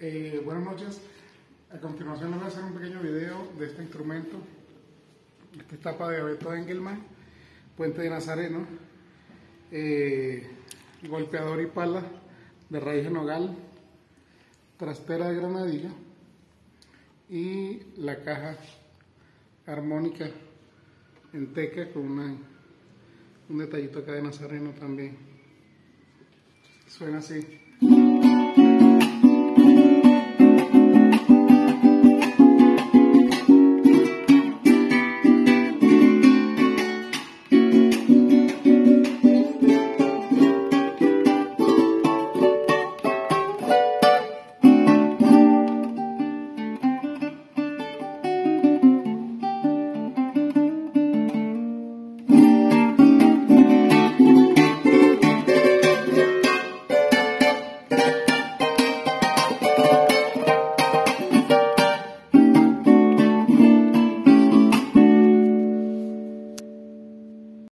Buenas noches. A continuación les voy a hacer un pequeño video de este instrumento. Esta es tapa de Beto Engelmann, puente de Nazareno, golpeador y pala de raíz de nogal, trastera de granadilla y la caja armónica en teca con un detallito acá de Nazareno también. Suena así.